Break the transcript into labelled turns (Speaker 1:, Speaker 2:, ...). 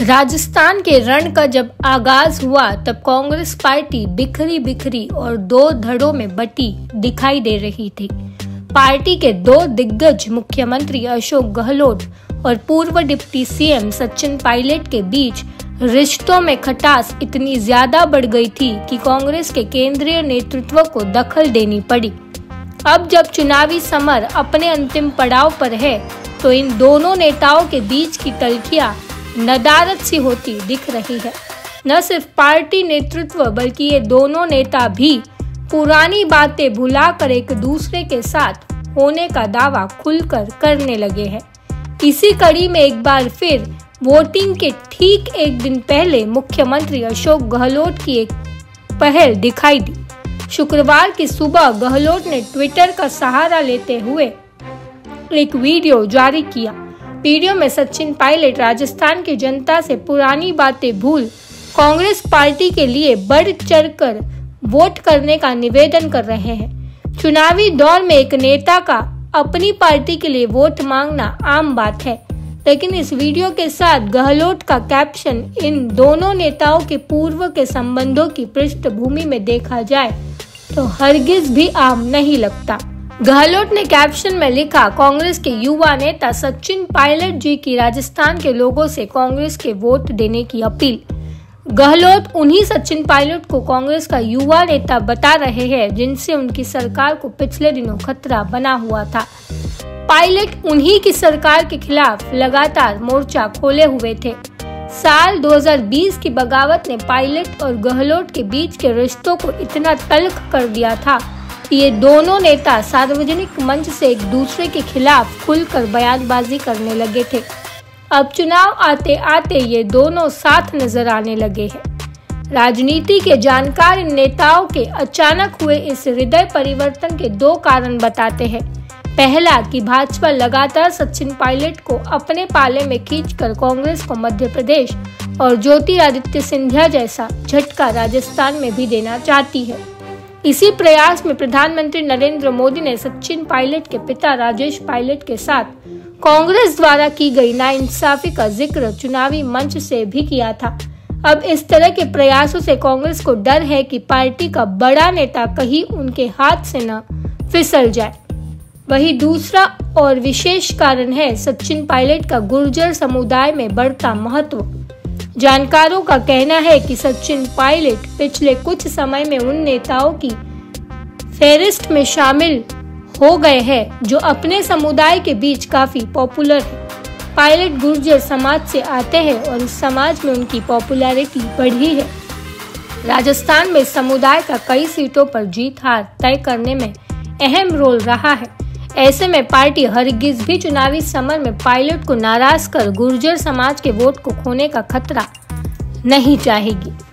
Speaker 1: राजस्थान के रण का जब आगाज हुआ तब कांग्रेस पार्टी बिखरी बिखरी और दो धड़ों में बटी दिखाई दे रही थी। पार्टी के दो दिग्गज मुख्यमंत्री अशोक गहलोत और पूर्व डिप्टी सीएम सचिन पायलट के बीच रिश्तों में खटास इतनी ज्यादा बढ़ गई थी कि कांग्रेस के केंद्रीय नेतृत्व को दखल देनी पड़ी। अब जब चुनावी समर अपने अंतिम पड़ाव पर है तो इन दोनों नेताओं के बीच की तल्खियां नदारद सी होती दिख रही है। न सिर्फ पार्टी नेतृत्व बल्कि ये दोनों नेता भी पुरानी बातें भुलाकर एक दूसरे के साथ होने का दावा खुलकर करने लगे हैं। इसी कड़ी में एक बार फिर वोटिंग के ठीक एक दिन पहले मुख्यमंत्री अशोक गहलोत की एक पहल दिखाई दी। शुक्रवार की सुबह गहलोत ने ट्विटर का सहारा लेते हुए एक वीडियो जारी किया। वीडियो में सचिन पायलट राजस्थान की जनता से पुरानी बातें भूल कांग्रेस पार्टी के लिए बढ़ चढ़कर वोट करने का निवेदन कर रहे हैं। चुनावी दौर में एक नेता का अपनी पार्टी के लिए वोट मांगना आम बात है, लेकिन इस वीडियो के साथ गहलोत का कैप्शन इन दोनों नेताओं के पूर्व के संबंधों की पृष्ठभूमि में देखा जाए तो हरगिज भी आम नहीं लगता। गहलोत ने कैप्शन में लिखा, कांग्रेस के युवा नेता सचिन पायलट जी की राजस्थान के लोगों से कांग्रेस के वोट देने की अपील। गहलोत उन्हीं सचिन पायलट को कांग्रेस का युवा नेता बता रहे हैं जिनसे उनकी सरकार को पिछले दिनों खतरा बना हुआ था। पायलट उन्हीं की सरकार के खिलाफ लगातार मोर्चा खोले हुए थे। साल 2020 की बगावत ने पायलट और गहलोत के बीच के रिश्तों को इतना तल्ख कर दिया था कि ये दोनों नेता सार्वजनिक मंच से एक दूसरे के खिलाफ खुलकर बयानबाजी करने लगे थे। अब चुनाव आते आते ये दोनों साथ नजर आने लगे हैं। राजनीति के जानकार इन नेताओं के अचानक हुए इस हृदय परिवर्तन के दो कारण बताते हैं। पहला कि भाजपा लगातार सचिन पायलट को अपने पाले में खींचकर कांग्रेस को मध्य प्रदेश और ज्योतिरादित्य सिंधिया जैसा झटका राजस्थान में भी देना चाहती है। इसी प्रयास में प्रधानमंत्री नरेंद्र मोदी ने सचिन पायलट के पिता राजेश पायलट के साथ कांग्रेस द्वारा की गई नाइंसाफी का जिक्र चुनावी मंच से भी किया था। अब इस तरह के प्रयासों से कांग्रेस को डर है कि पार्टी का बड़ा नेता कहीं उनके हाथ से न फिसल जाए। वही दूसरा और विशेष कारण है सचिन पायलट का गुर्जर समुदाय में बढ़ता महत्व। जानकारों का कहना है कि सचिन पायलट पिछले कुछ समय में उन नेताओं की फेहरिस्त में शामिल हो गए हैं जो अपने समुदाय के बीच काफी पॉपुलर है। पायलट गुर्जर समाज से आते हैं और इस समाज में उनकी पॉपुलैरिटी बढ़ी है। राजस्थान में समुदाय का कई सीटों पर जीत हार तय करने में अहम रोल रहा है। ऐसे में पार्टी हरगिज भी चुनावी समर में पायलट को नाराज कर गुर्जर समाज के वोट को खोने का खतरा नहीं चाहेगी।